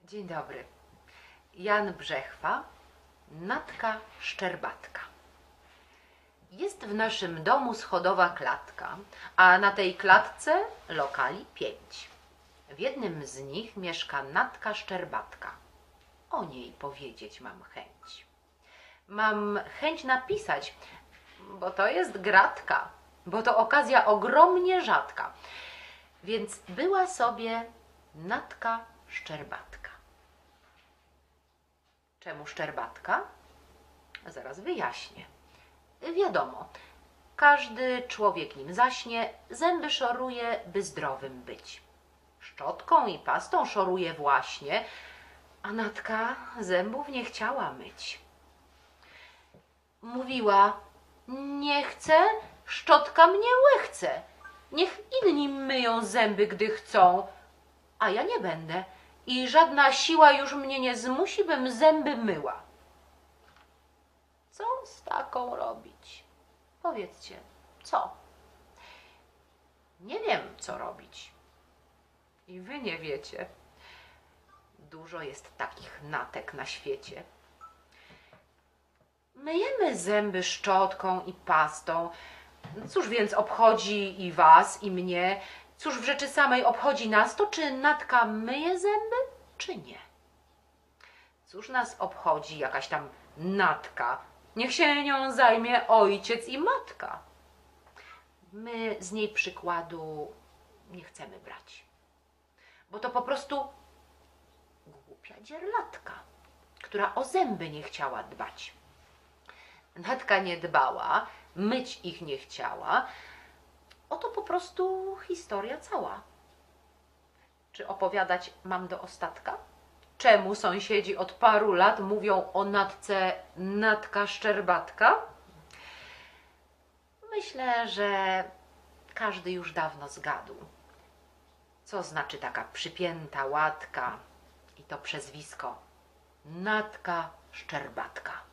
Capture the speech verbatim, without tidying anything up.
Dzień dobry. Jan Brzechwa, Natka Szczerbatka. Jest w naszym domu schodowa klatka, a na tej klatce lokali pięć. W jednym z nich mieszka Natka Szczerbatka. O niej powiedzieć mam chęć. Mam chęć napisać, bo to jest gratka, bo to okazja ogromnie rzadka. Więc była sobie Natka Szczerbatka. Czemu szczerbatka? Zaraz wyjaśnię. Wiadomo, każdy człowiek nim zaśnie, zęby szoruje, by zdrowym być. Szczotką i pastą szoruje właśnie, a Natka zębów nie chciała myć. Mówiła: nie chcę, szczotka mnie łechce. Niech inni myją zęby, gdy chcą, a ja nie będę i żadna siła już mnie nie zmusi, bym zęby myła. Co z taką robić? Powiedzcie, co? Nie wiem, co robić. I wy nie wiecie. Dużo jest takich natek na świecie. Myjemy zęby szczotką i pastą. Cóż więc obchodzi i was, i mnie? Cóż w rzeczy samej obchodzi nas to, czy Natka myje zęby, czy nie? Cóż nas obchodzi jakaś tam Natka? Niech się nią zajmie ojciec i matka. My z niej przykładu nie chcemy brać, bo to po prostu głupia dzierlatka, która o zęby nie chciała dbać. Natka nie dbała, myć ich nie chciała. Oto po prostu historia cała. Czy opowiadać mam do ostatka? Czemu sąsiedzi od paru lat mówią o Natce Natka Szczerbatka? Myślę, że każdy już dawno zgadł, co znaczy taka przypięta łatka i to przezwisko Natka Szczerbatka.